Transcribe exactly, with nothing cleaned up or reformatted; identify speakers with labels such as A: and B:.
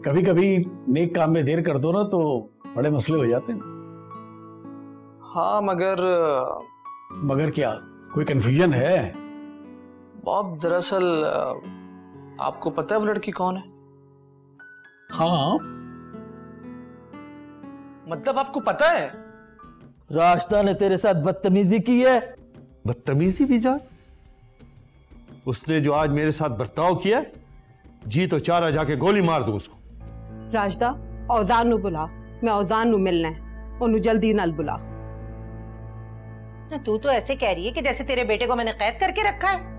A: कभी कभी नेक काम में देर कर दो ना तो बड़े मसले हो जाते हैं।
B: हाँ मगर
A: मगर क्या, कोई कंफ्यूजन है?
B: बॉब दरअसल आपको पता है वो लड़की कौन है?
A: हाँ
B: मतलब आपको पता है?
C: राशिदा ने तेरे साथ बदतमीजी की है।
D: बदतमीजी भी जान? उसने जो आज मेरे साथ बर्ताव किया, जी तो चारा जाके गोली मार दूं उसको।
E: राशिदा औजान नु बुला, मैं औजान नु मिलना है, ओनू जल्दी नाल बुला।
F: तू तो ऐसे कह रही है कि जैसे तेरे बेटे को मैंने कैद करके रखा है।